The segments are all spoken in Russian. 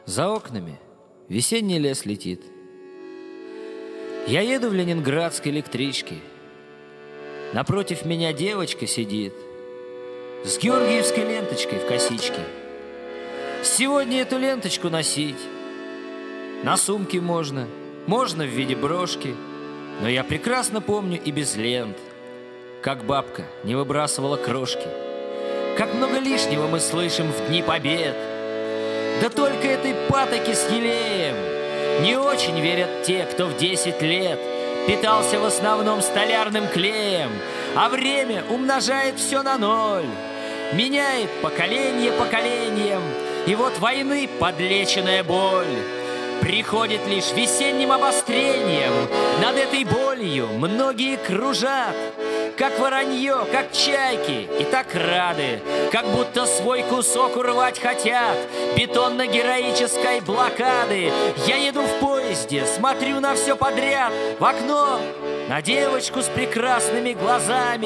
За окнами весенний лес летит. Я еду в ленинградской электричке. Напротив меня девочка сидит с георгиевской ленточкой в косичке. Сегодня эту ленточку носить на сумке можно в виде брошки. Но я прекрасно помню и без лент, как бабка не выбрасывала крошки. Как много лишнего мы слышим в дни побед. Да только этой патоки с елеем не очень верят те, кто в 10 лет питался в основном столярным клеем, а время умножает все на ноль, меняет поколение поколением, и вот войны подлеченная боль приходит лишь весенним обострением. Над этой болью многие кружат, как воронье, как чайки, и так рады, как будто свой кусок урвать хотят бетонно-героической блокады. Я еду в поезде, смотрю на все подряд, в окно, на девочку с прекрасными глазами.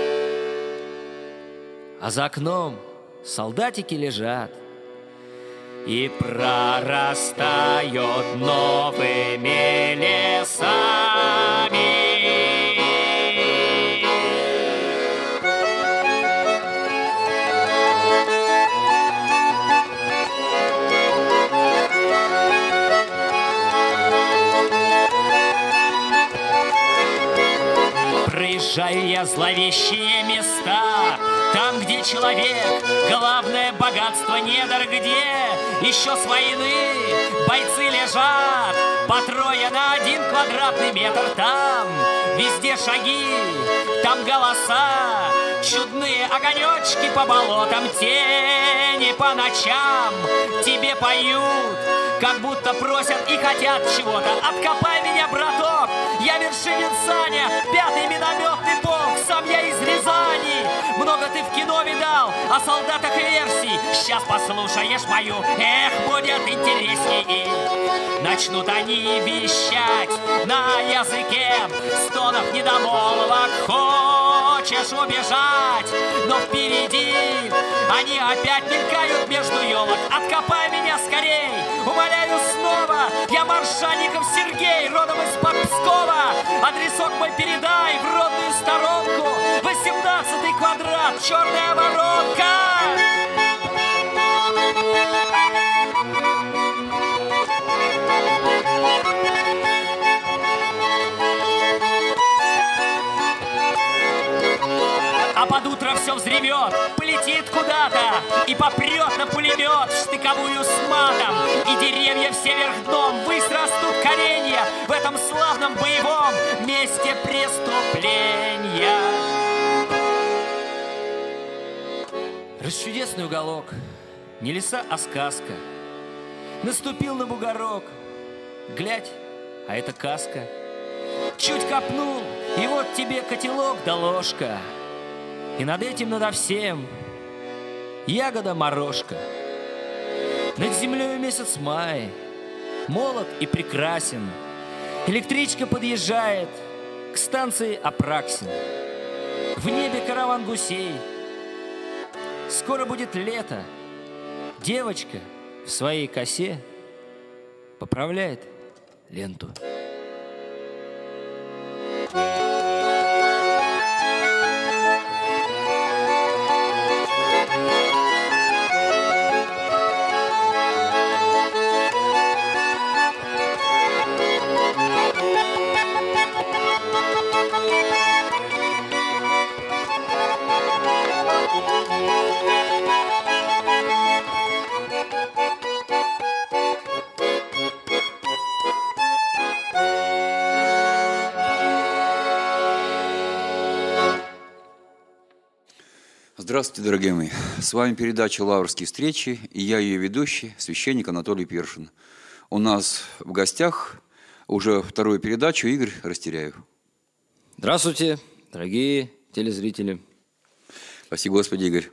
А за окном солдатики лежат и прорастают новыми лесами. Проезжаю я зловещие места, там, где человек — главное богатство недр, где еще с войны бойцы лежат по трое на 1 квадратный метр. Там везде шаги, там голоса, чудные огонечки по болотам, тени по ночам тебе поют, как будто просят и хотят чего-то. Откопай меня, браток, я Вершинин Саня, 5-й минометный полк, сам я из Рязани. Много ты в кино видал о солдатах и версий, сейчас послушаешь мою, будет интересней. Начнут они вещать на языке стонов недомолвок. Хочешь убежать, но впереди они опять мелькают между елок. Откопай меня скорей, умоляю снова, я Маршанников Сергей, родом из-под Пскова. Адресок мой передай в родную сторонку, 18-й квадрат, черная воронка. А под утро все взревет, полетит куда-то и попрет на пулемет в штыковую с матом. И деревья все вверх дном быстро растут коренья в этом славном боевом месте преступления. Расчудесный уголок, не леса, а сказка. Наступил на бугорок, глядь, а это каска. Чуть копнул, и вот тебе котелок да ложка. И над этим, надо всем ягода-морожка. Над землей месяц май, молод и прекрасен. Электричка подъезжает к станции Апраксин. В небе караван гусей. Скоро будет лето. Девочка в своей косе поправляет ленту. Здравствуйте, дорогие мои. С вами передача «Лаврские встречи», и я ее ведущий, священник Анатолий Першин. У нас в гостях уже вторую передачу Игорь Растеряев. Здравствуйте, дорогие телезрители. Спасибо, Господи, Игорь.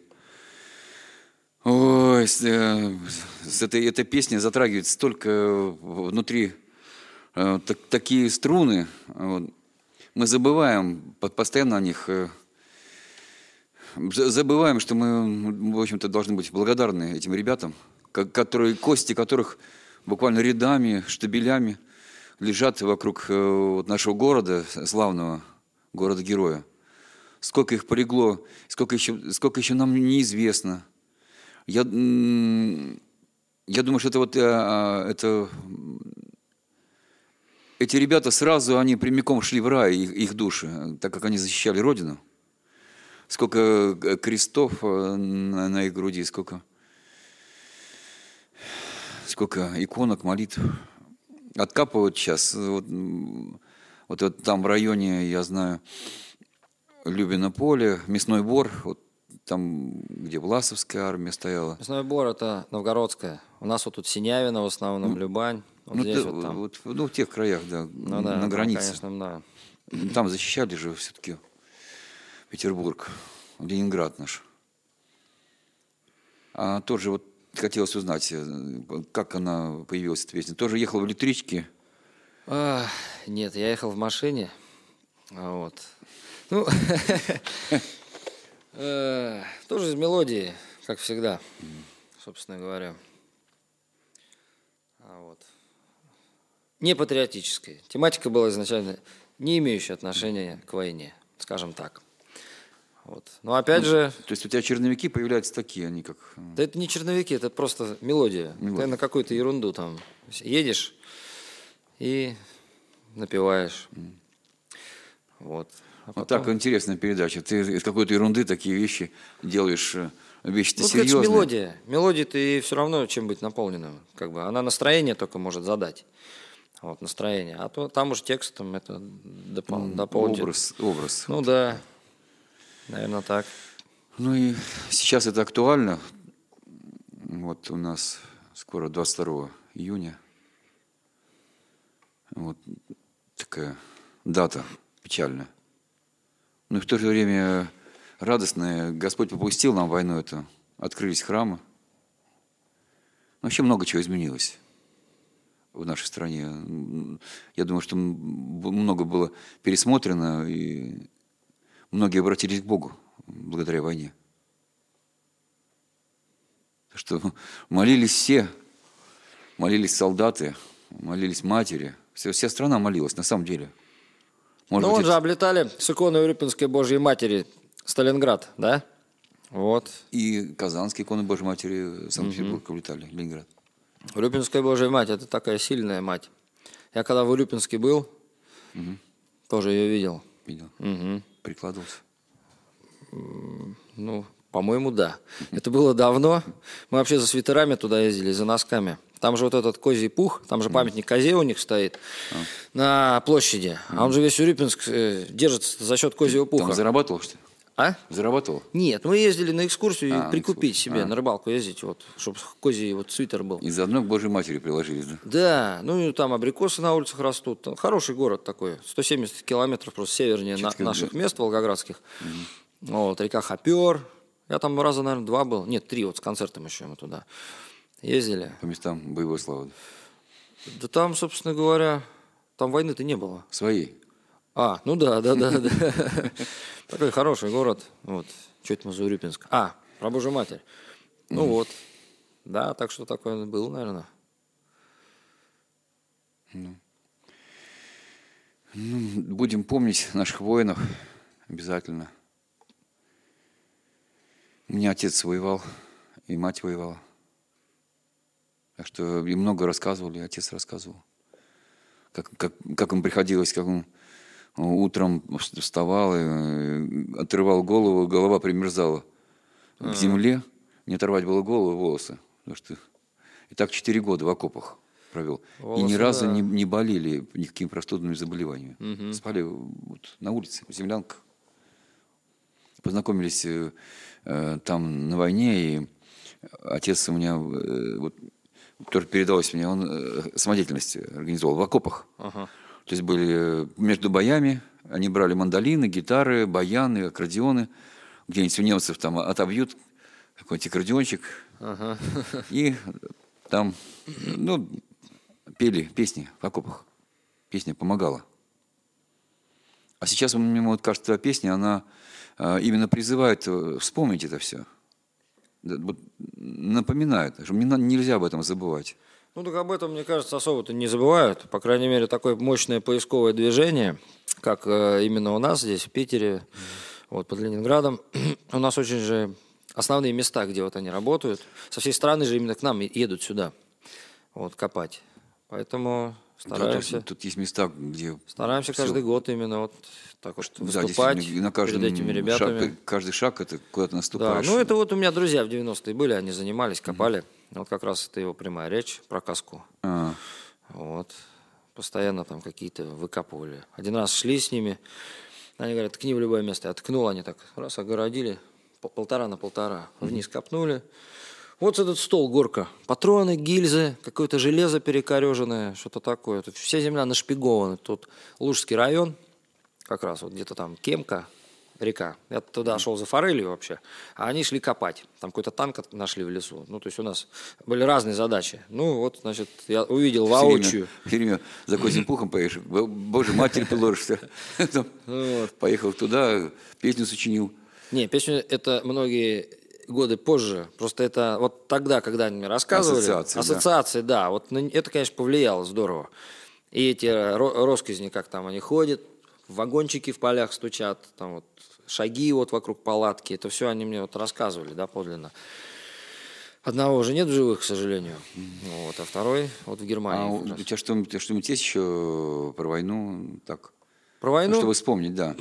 Ой, эта песня затрагивает столько внутри такие струны. Мы забываем постоянно о них. Забываем, что мы, в общем-то, должны быть благодарны этим ребятам, кости которых буквально рядами, штабелями лежат вокруг вот нашего города, славного города-героя. Сколько их полегло, сколько еще нам неизвестно. Я думаю, что эти ребята сразу, они прямиком шли в рай, их души, так как они защищали Родину. Сколько крестов на их груди, сколько иконок, молитв. Откапывают сейчас. Вот там в районе, я знаю, Любино поле, Мясной Бор, вот там, где Власовская армия стояла. Мясной Бор – это новгородская. У нас вот тут Синявино в основном, Любань. Вот здесь вот там. В тех краях, да, Ну да, на границе. Конечно, да. Там защищали же все-таки Петербург, Ленинград наш. А тоже вот хотелось узнать, как она появилась, эта песня. Тоже ехал в электричке? Нет, я ехал в машине. Вот. Ну, тоже из мелодии, как всегда, собственно говоря. Вот. Не патриотической. Тематика была изначально не имеющая отношения к войне, скажем так. Вот. Но опять же... То есть у тебя черновики появляются такие, они как... Да это не черновики, это просто мелодия. Ты на какую-то ерунду там едешь и напеваешь. Вот. А потом... Вот так интересная передача. Ты из какой-то ерунды такие вещи делаешь, вещи-то ну, серьезные. Это мелодия. Мелодия-то и все равно чем быть наполненным. Как бы. Она настроение только может задать. Вот, настроение. А то там уже текстом это дополнить. Образ. Ну да, наверное, так. Ну и сейчас это актуально. Вот у нас скоро 22 июня. Вот такая дата печальная. Но и в то же время радостная. Господь попустил нам войну эту. Открылись храмы. Вообще много чего изменилось в нашей стране. Я думаю, что много было пересмотрено, и многие обратились к Богу благодаря войне. Так что молились все, молились солдаты, молились матери. Вся страна молилась, на самом деле. Может быть, же облетали с иконой Урюпинской Божьей Матери Сталинград, да? Вот. И Казанские иконы Божьей Матери Санкт-Петербург улетали, Ленинград. Урюпинская Божья Мать – это такая сильная мать. Я когда в Урюпинске был, тоже ее видел. Видел? Угу. Прикладывался? Ну, по-моему, да. Это было давно. Мы вообще за свитерами туда ездили, за носками. Там же вот этот козий пух, там же памятник козе у них стоит на площади. А он же весь Урюпинск держится за счет козьего пуха. Там зарабатывал, что ли? А? Зарабатывал? Нет, мы ездили на экскурсию прикупить экскурсию. себе, на рыбалку ездить, вот, чтобы козий вот свитер был. И заодно к Божьей Матери приложились, да? Да, ну и там абрикосы на улицах растут. Там хороший город такой, 170 километров просто севернее наших мест волгоградских. Вот, река Хопер. Я там раза, наверное, 2 был. Нет, 3, вот с концертом еще мы туда ездили. По местам боевой славы. Да там, собственно говоря, там войны-то не было. Своей? Ну да. Такой хороший город. Вот. Что это мы за Урюпинск? Про Божью Матерь. Ну вот. Да, так что такое было, наверное. Будем помнить наших воинов обязательно. У меня отец воевал, и мать воевала. Так что и много рассказывали, отец рассказывал. Как им приходилось, как он утром вставал и отрывал голову, голова примерзала к земле. Не оторвать было голову, волосы. Потому что и так 4 года в окопах провел. Волосы, и ни разу не болели никакими простудными заболеваниями. Спали вот на улице, в землянках. Познакомились там на войне, и отец у меня, вот, тоже передалось мне, он самодеятельность организовал в окопах. То есть были между боями, они брали мандолины, гитары, баяны, аккордеоны. Где-нибудь у немцев там отобьют какой-нибудь аккордеончик. И там, пели песни в окопах. Песня помогала. А сейчас мне вот кажется, песня, она именно призывает вспомнить это все. вот напоминают, что нельзя об этом забывать. Ну, так об этом, мне кажется, особо-то не забывают. По крайней мере, такое мощное поисковое движение, как именно у нас здесь, в Питере, вот, под Ленинградом. У нас очень же основные места, где вот они работают. Со всей страны же именно к нам едут сюда, вот, копать. Поэтому стараемся. Тут есть места, где... Стараемся каждый год именно вот так вот Да, выступать на перед этими ребятами. Каждый шаг это куда-то Да, наступаешь. ну это вот у меня друзья в 90-е были, они занимались, копали. Вот как раз это его прямая речь про каску. Вот. Постоянно там какие-то выкапывали. Один раз шли с ними, они говорят, ткни в любое место. Я ткнул, они так раз огородили, 1,5 на 1,5. Вниз копнули. Вот этот стол, горка. Патроны, гильзы, какое-то железо перекореженное, что-то такое. Тут вся земля нашпигована. Тут Лужский район, как раз вот где-то там Кемка, река. Я туда шел за форелью вообще, а они шли копать. Там какой-то танк нашли в лесу. Ну, то есть у нас были разные задачи. Ну, вот, значит, я увидел воочию. Все время за козьим пухом поедешь. Боже, матерь приложишься. Поехал туда, песню сочинил. Не, песню это многие годы позже. Просто это вот тогда, когда они мне рассказывали. Ассоциации, да. Вот это, конечно, повлияло здорово. И эти россказни, как там они ходят, вагончики в полях стучат, там вот шаги вот вокруг палатки. Это все они мне вот рассказывали, да, подлинно. Одного уже нет в живых, к сожалению. Вот, а второй вот в Германии. У тебя что-нибудь есть еще про войну? Так. Про войну? Чтобы вспомнить, да.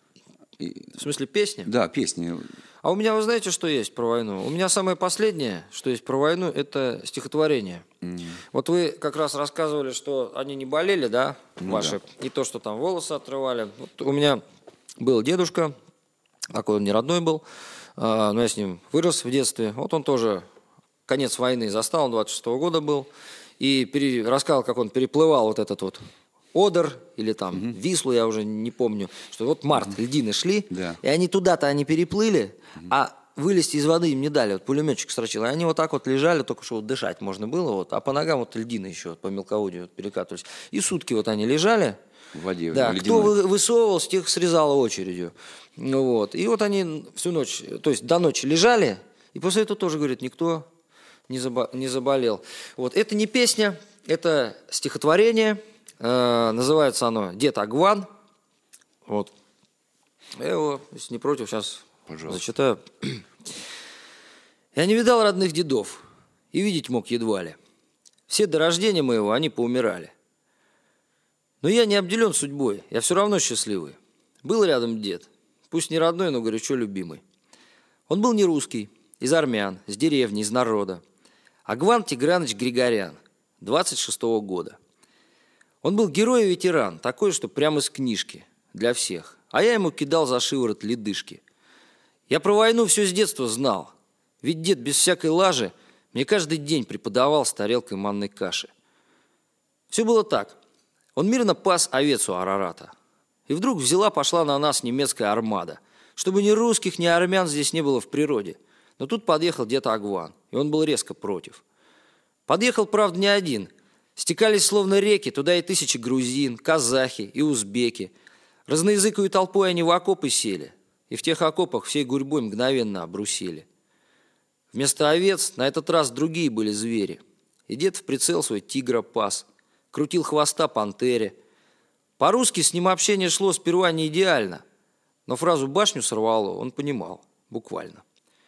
В смысле песни? Да, песни. А у меня, вы знаете, что есть про войну? У меня самое последнее, что есть про войну, это стихотворение. Вот вы как раз рассказывали, что они не болели, да, ваши, да. И то, что там волосы отрывали. Вот у меня был дедушка, такой он не родной был, но я с ним вырос в детстве. Вот он тоже конец войны застал, он 26-го года был, и рассказал, как он переплывал вот этот вот Одер или там Вислу, я уже не помню, что вот март, льдины шли, да. И они туда-то они переплыли, а вылезти из воды им не дали, вот пулеметчик строчил, и они вот так вот лежали, только что вот дышать можно было, вот, а по ногам вот льдины еще вот, по мелководью вот, перекатывались. И сутки вот они лежали, в воде, да, кто высовывался, тех срезало очередью. Вот. И вот они всю ночь, то есть до ночи лежали, и после этого тоже, говорит, никто не заболел. Вот. Это не песня, это стихотворение. Называется оно «Дед Агван». Вот. Я его, если не против, сейчас зачитаю. «Я не видал родных дедов, и видеть мог едва ли. Все до рождения моего они поумирали. Но я не обделен судьбой, я все равно счастливый. Был рядом дед, пусть не родной, но горячо любимый. Он был не русский, из армян, с деревни, из народа. Агван Тиграныч Григорян, 26-го года. Он был герой и ветеран, такой, что прямо из книжки, для всех. А я ему кидал за шиворот ледышки. Я про войну все с детства знал. Ведь дед без всякой лажи мне каждый день преподавал с тарелкой манной каши. Все было так. Он мирно пас овец у Арарата. И вдруг пошла на нас немецкая армада. Чтобы ни русских, ни армян здесь не было в природе. Но тут подъехал дед Агван, и он был резко против. Подъехал, правда, не один. Стекались словно реки, туда и тысячи грузин, казахи и узбеки. Разноязыкую толпой они в окопы сели, и в тех окопах всей гурьбой мгновенно обрусели. Вместо овец на этот раз другие были звери. И дед в прицел свой тигра пас, крутил хвоста пантере. По-русски с ним общение шло сперва не идеально, но фразу «башню сорвало» он понимал, буквально.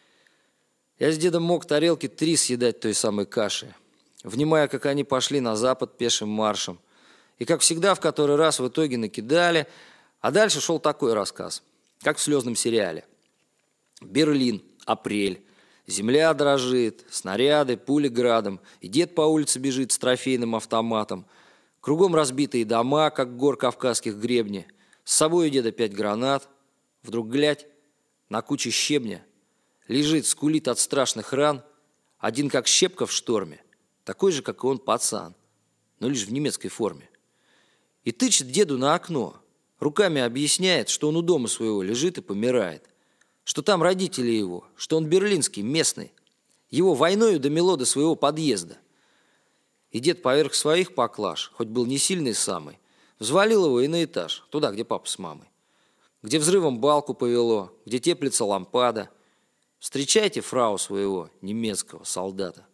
Я с дедом мог тарелки 3 съедать той самой каши, внимая, как они пошли на запад пешим маршем. И, как всегда, в который раз в итоге накидали. А дальше шел такой рассказ, как в слезном сериале. Берлин, апрель. Земля дрожит, снаряды, пули градом. И дед по улице бежит с трофейным автоматом. Кругом разбитые дома, как гор кавказских гребней. С собой у деда 5 гранат. Вдруг, глядь, на куче щебня лежит, скулит от страшных ран. Один, как щепка в шторме. Такой же, как и он, пацан, но лишь в немецкой форме. И тычет деду на окно, руками объясняет, что он у дома своего лежит и помирает, что там родители его, что он берлинский, местный, его войною домело до своего подъезда. И дед поверх своих поклаж, хоть был не сильный самый, взвалил его и на этаж, туда, где папа с мамой, где взрывом балку повело, где теплится лампада. встречайте фрау своего немецкого солдата.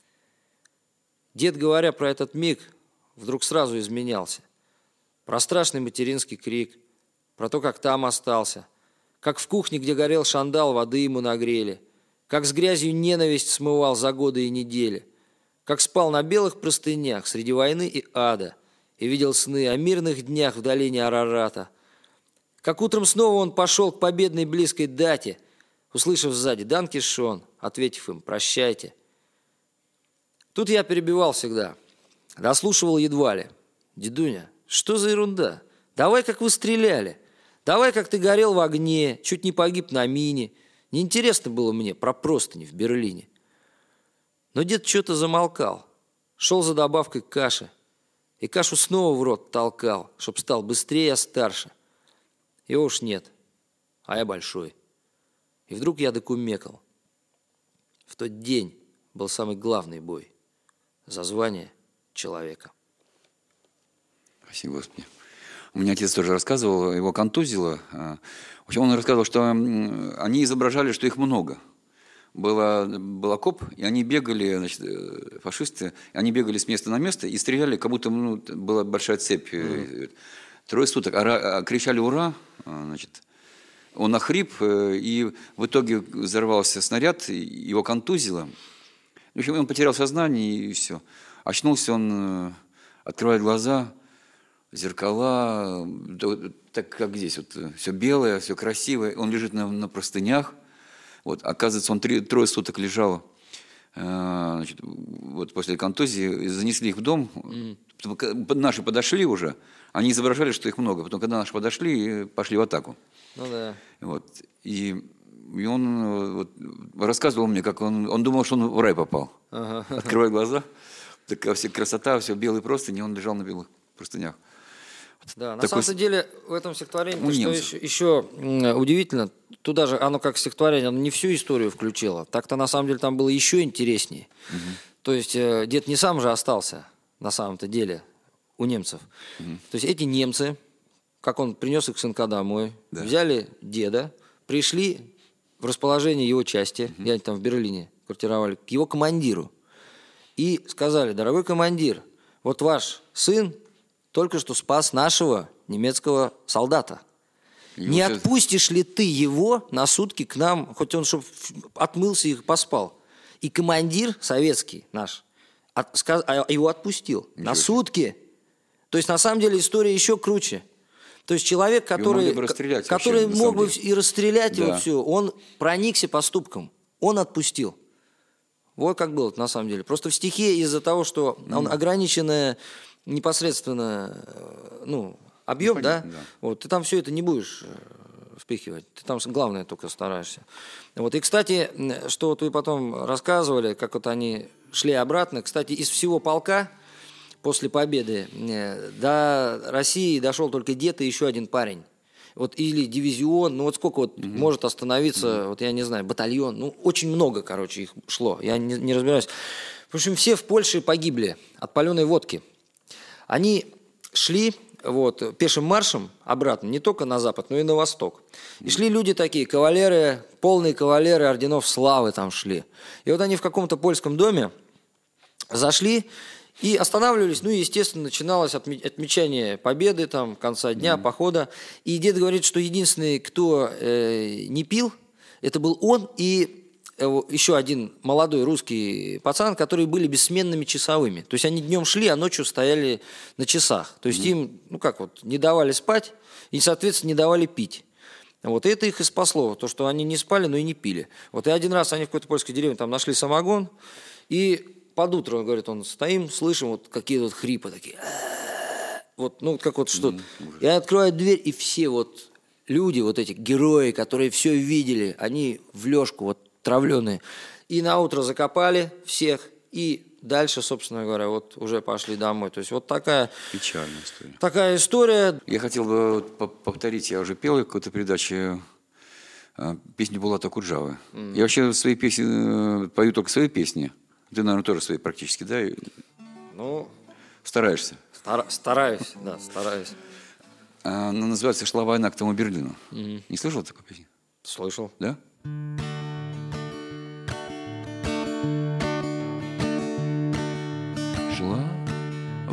Дед, говоря про этот миг, вдруг сразу изменялся. Про страшный материнский крик, про то, как там остался, как в кухне, где горел шандал, воды ему нагрели, как с грязью ненависть смывал за годы и недели, как спал на белых простынях среди войны и ада и видел сны о мирных днях в долине Арарата, как утром снова он пошел к победной близкой дате, услышав сзади «Данки шон», ответив им «Прощайте». Тут я перебивал всегда, дослушивал едва ли. «Дедуня, что за ерунда? Давай, как вы стреляли. Давай, как ты горел в огне, чуть не погиб на мине. Неинтересно было мне про простыни в Берлине». Но дед что-то замолкал, шел за добавкой каши, и кашу снова в рот толкал, чтоб стал быстрее, а старше. Его уж нет, а я большой. И вдруг я докумекал. В тот день был самый главный бой за звание человека. Спасибо, Господи. У меня отец тоже рассказывал, его контузило. В общем, он рассказывал, что они изображали, что их много. Был окоп, и они бегали, значит, фашисты, они бегали с места на место и стреляли, как будто была большая цепь. 3 суток. Кричали «Ура!», значит. Он охрип, и в итоге взорвался снаряд, его контузило. В общем, он потерял сознание, и все. Очнулся он, открывает глаза, зеркала, так как здесь, вот, все белое, все красивое. Он лежит на простынях. Вот, оказывается, он 3 суток лежал, значит, вот после контузии, занесли их в дом. Наши подошли уже, они изображали, что их много. Потом, когда наши подошли, пошли в атаку. Ну да. Вот. И он вот рассказывал мне, как он думал, что он в рай попал. Ага. Открывая глаза, такая вся красота, все белые простыни, он лежал на белых простынях. Да, на самом деле в этом стихотворении, что еще удивительно, туда же оно как стихотворение, оно не всю историю включило. Так-то на самом деле там было еще интереснее. Угу. То есть дед не сам же остался на самом-то деле у немцев. Угу. То есть эти немцы, как он принес их сынка домой, да, взяли деда, пришли в расположение его части, где они там в Берлине квартировали, к его командиру. И сказали: дорогой командир, вот ваш сын только что спас нашего немецкого солдата. Не отпустишь ли ты его на сутки к нам, хоть он чтобы отмылся и поспал? И командир советский наш его отпустил на сутки. То есть на самом деле история еще круче. То есть человек, который мог бы и расстрелять его, все, он проникся поступком, он отпустил. Вот как было на самом деле. Просто в стихе из-за того, что он ограниченное непосредственно объем, да? Вот, ты там все это не будешь впихивать. Ты там главное только стараешься. Вот. И, кстати, что вот вы потом рассказывали, как вот они шли обратно. Кстати, из всего полка после победы до России дошел только дед и еще один парень. Вот, или дивизион, вот сколько вот может остановиться, вот я не знаю, батальон, очень много, короче, их шло, я не разбираюсь. В общем, все в Польше погибли от паленой водки. Они шли пешим маршем обратно, не только на запад, но и на восток. И шли люди такие, кавалеры, полные кавалеры орденов славы там шли. И вот они в каком-то польском доме зашли и останавливались, естественно, начиналось отмечание победы, там, конца дня, похода. И дед говорит, что единственный, кто не пил, это был он и еще один молодой русский пацан, которые были бессменными часовыми. То есть они днем шли, а ночью стояли на часах. То есть им, не давали спать и, соответственно, не давали пить. Вот, и это их и спасло, то, что они не спали, но и не пили. Вот, и один раз они в какой-то польской деревне там нашли самогон, и под утро, говорит, стоим, слышим вот какие-то вот хрипы такие. Как вот что-то. И открывают дверь, и все вот люди, вот эти герои, которые все видели, они в лёжку, травленые. И на утро закопали всех, и дальше, собственно говоря, уже пошли домой. То есть такая печальная история. Такая история. Я хотел бы повторить, я уже пел в какой-то передаче песню Булата Куджавы. Я вообще свои песни пою только свои песни. Ты, наверное, тоже свои практически, да? Стараешься? Стараюсь, да, стараюсь. Она называется «Шла война к тому Берлину». Не слышал такой песни? Слышал. Да?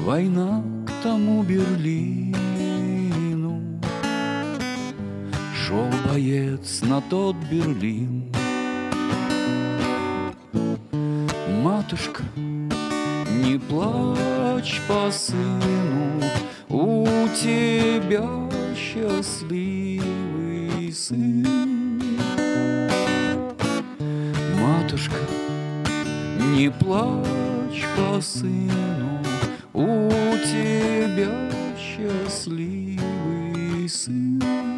Война к тому Берлину, шел боец на тот Берлин. Матушка, не плачь по сыну, у тебя счастливый сын. Матушка, не плачь по сыну, у тебя счастливый сын.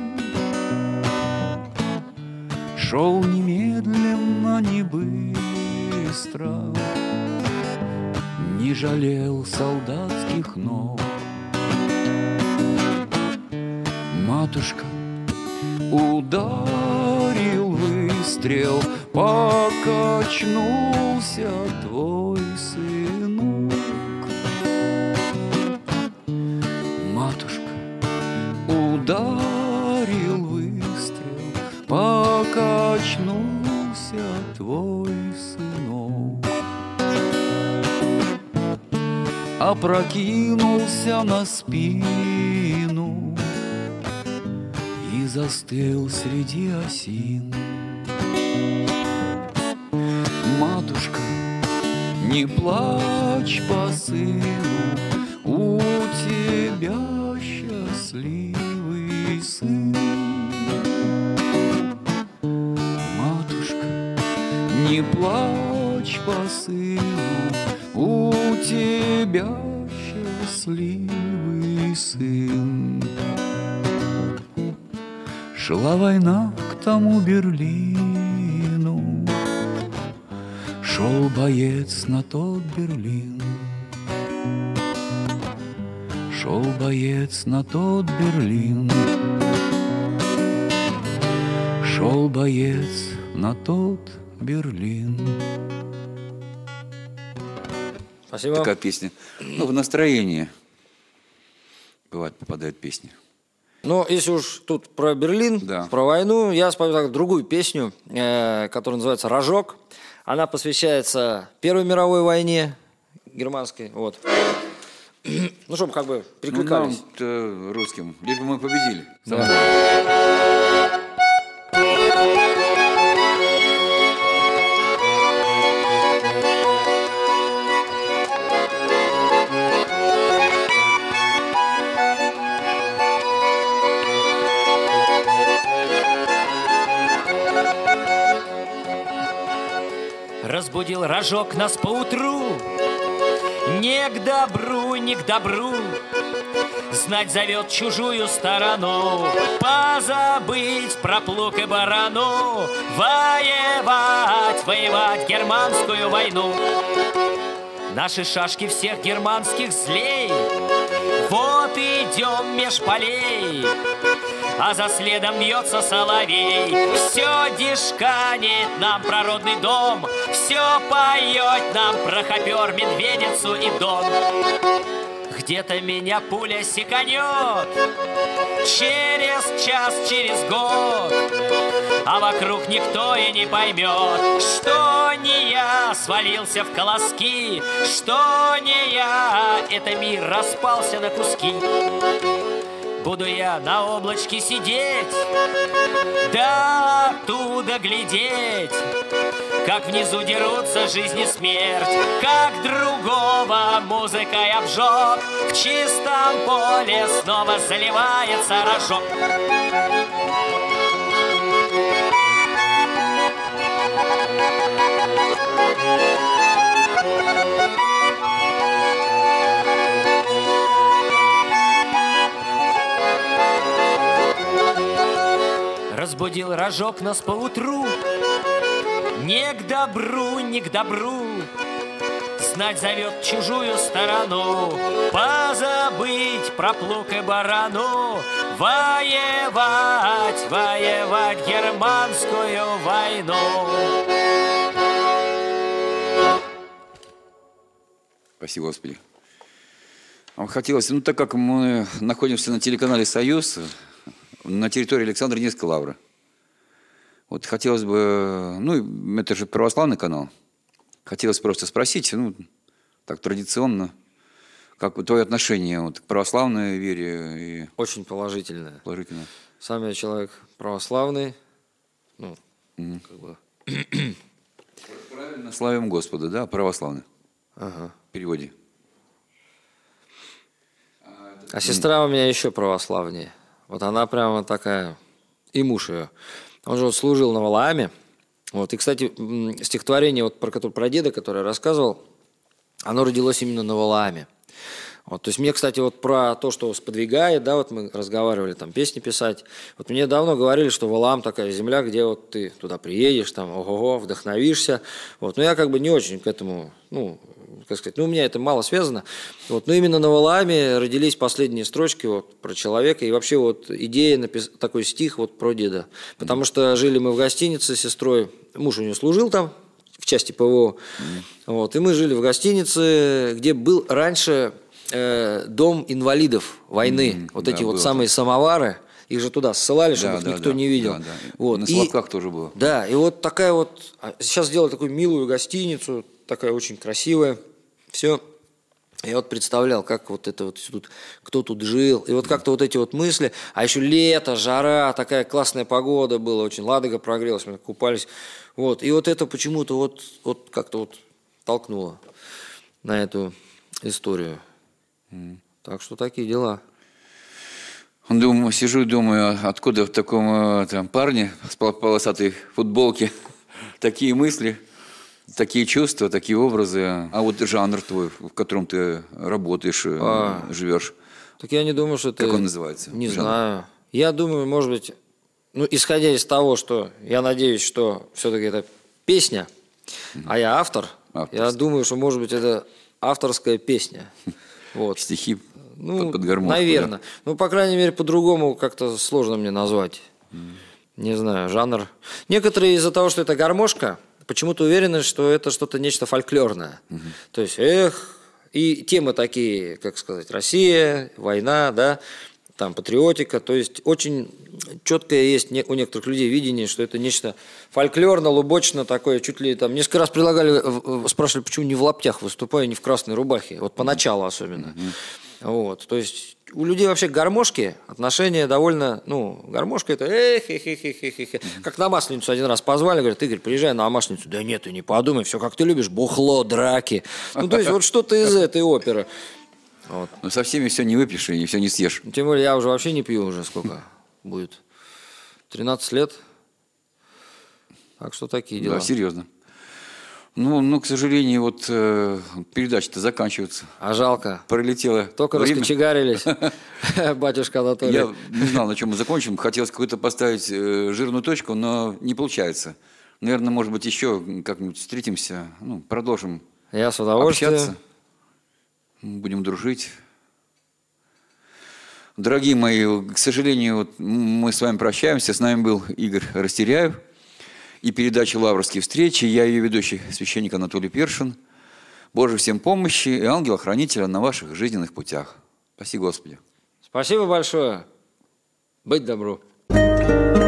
Шел немедленно, не быстро, не жалел солдатских ног. Матушка, ударил выстрел, покачнулся твой сынок. Матушка, ударил выстрел, покачнулся твой сынок. Опрокинулся на спину и застыл среди осин. Матушка, не плачь по сыну, у тебя счастливый сын. Матушка, не плачь по сыну, у тебя счастливый сын. Шла война к тому Берлину, шел боец на тот Берлин. Шел боец на тот Берлин. Шел боец на тот Берлин. Спасибо. Такая песня. Ну, в настроение бывает попадают песни. Ну, если уж тут про Берлин, да, про войну, я вспоминаю другую песню, которая называется «Рожок». Она посвящается Первой мировой войне германской. Вот. Ну, чтобы как бы перекликались. Ну, нам русским. Лишь бы мы победили. Да. Разбудил рожок нас поутру, не к добру, не к добру. Знать зовет чужую сторону, позабыть про плуг и барану, воевать, воевать германскую войну. Наши шашки всех германских злей, вот идем меж полей, а за следом вьется соловей. Все дишканит нам про родный дом, все поет нам про хопер, медведицу и дон. Где-то меня пуля секанет через час, через год, а вокруг никто и не поймет, что не я свалился в колоски, что не я, это мир распался на куски. Буду я на облачке сидеть, да оттуда глядеть, как внизу дерутся жизнь и смерть, как другого музыкой обжег, в чистом поле снова заливается рожок. Разбудил рожок нас поутру, не к добру, не к добру. Знать зовет чужую сторону, позабыть про плуг и барану, воевать, воевать германскую войну. Спасибо, Господи. Вам хотелось, ну так как мы находимся на телеканале «Союз», на территории Александра Невской лавры. Вот хотелось бы, ну, это же православный канал. Хотелось просто спросить, ну, так традиционно, Как твое отношение вот, к православной вере? И... Очень положительное. Положительно. Сам я человек православный. Ну, как бы... Правильно, славим Господа, да, православный. Ага. В переводе. А сестра у меня еще православнее. Вот она прямо такая, и муж ее. Он же вот служил на Валааме. Вот. И, кстати, стихотворение, вот, про деда, которое я рассказывал, оно родилось именно на Валааме. Вот, то есть мне, кстати, вот про то, что сподвигает, да, вот мы разговаривали, там, песни писать. Вот мне давно говорили, что Валаам такая земля, где вот ты туда приедешь, там, ого-го, вдохновишься. Вот, но я как бы не очень к этому, ну, как сказать, ну, у меня это мало связано. Вот, но именно на Валааме родились последние строчки вот про человека и вообще вот идея написать такой стих вот про деда. Потому что жили мы в гостинице с сестрой, муж у нее служил там в части ПВО. Вот, и мы жили в гостинице, где был раньше... дом инвалидов войны, вот эти вот самые самовары, их же туда ссылали, чтобы их никто не видел. Да. Вот. На Соловках тоже было. Да, и вот такая вот, сейчас сделали такую милую гостиницу, такая очень красивая, все. Я вот представлял, как вот это вот тут, кто тут жил, и вот как-то вот эти вот мысли, а еще лето, жара, такая классная погода была, очень Ладога прогрелась, мы купались, вот, и вот это почему-то вот как-то вот толкнуло на эту историю. Так что такие дела. Думаю, сижу и думаю, откуда в таком там, парне с полосатой футболке такие мысли, такие чувства, такие образы. А вот жанр твой, в котором ты работаешь, живешь. Так я не думаю, что это... Как он называется? Не жанр? знаю. Я думаю, может быть, ну, исходя из того, что я надеюсь, что все-таки это песня, а я автор, я думаю, что, может быть, это авторская песня. Вот. Стихи ну, под гармошку. Наверное. Да? Ну, по крайней мере, по-другому как-то сложно мне назвать. Не знаю, жанр. Некоторые из-за того, что это гармошка, почему-то уверены, что это что-то нечто фольклорное. То есть, и темы такие, как сказать, Россия, война, да, там патриотика. То есть, очень четкое есть у некоторых людей видение, что это нечто фольклорно-лубочно такое, чуть ли там несколько раз предлагали, спрашивали, почему не в лаптях выступаю, не в красной рубахе, вот поначалу особенно. Вот, то есть у людей вообще к гармошке отношение довольно, ну, гармошка это как на Масленицу один раз позвали, говорят, Игорь, приезжай на Масленицу. Да нет, ты не подумай, все как ты любишь, бухло, драки. Ну, то есть вот что-то из этой оперы. Вот. Но со всеми все не выпьешь и все не съешь. Тем более я уже вообще не пью уже сколько будет. 13 лет. Так что такие дела. Да, серьезно. Ну, к сожалению, вот передачи-то заканчиваются. А жалко. Пролетело Только время. раскочегарились, батюшка Анатолий. Я не знал, на чем мы закончим. Хотелось какую-то поставить жирную точку, но не получается. Наверное, может быть, еще как-нибудь встретимся, ну, продолжим Я с удовольствием. общаться. Будем дружить. Дорогие мои, к сожалению, вот мы с вами прощаемся. С нами был Игорь Растеряев и передача «Лаврские встречи». Я ее ведущий, священник Анатолий Першин. Боже всем помощи и ангела-хранителя на ваших жизненных путях. Спаси Господи. Спасибо большое. Быть добру.